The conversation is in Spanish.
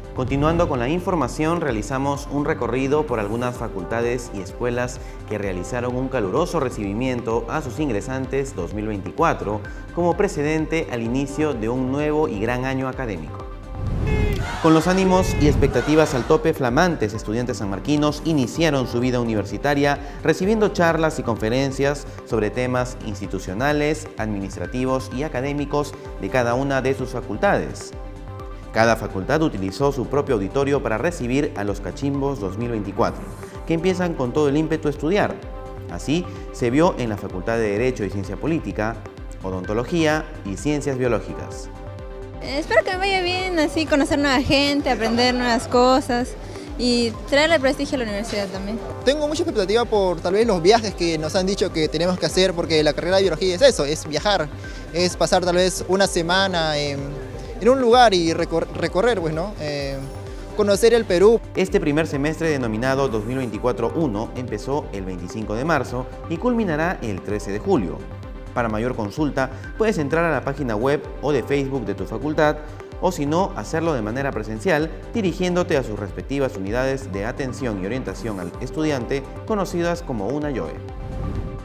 Continuando con la información, realizamos un recorrido por algunas facultades y escuelas que realizaron un caluroso recibimiento a sus ingresantes 2024 como precedente al inicio de un nuevo y gran año académico. Con los ánimos y expectativas al tope, flamantes estudiantes sanmarquinos iniciaron su vida universitaria recibiendo charlas y conferencias sobre temas institucionales, administrativos y académicos de cada una de sus facultades. Cada facultad utilizó su propio auditorio para recibir a los cachimbos 2024, que empiezan con todo el ímpetu a estudiar. Así se vio en la Facultad de Derecho y Ciencia Política, Odontología y Ciencias Biológicas. Espero que me vaya bien, así conocer nueva gente, aprender nuevas cosas y traerle prestigio a la universidad también. Tengo mucha expectativa por tal vez los viajes que nos han dicho que tenemos que hacer, porque la carrera de biología es eso, es viajar, es pasar tal vez una semana en un lugar y recorrer, pues, ¿no? Conocer el Perú. Este primer semestre denominado 2024-1 empezó el 25 de marzo y culminará el 13 de julio. Para mayor consulta, puedes entrar a la página web o de Facebook de tu facultad, o si no, hacerlo de manera presencial, dirigiéndote a sus respectivas unidades de atención y orientación al estudiante, conocidas como una YOE.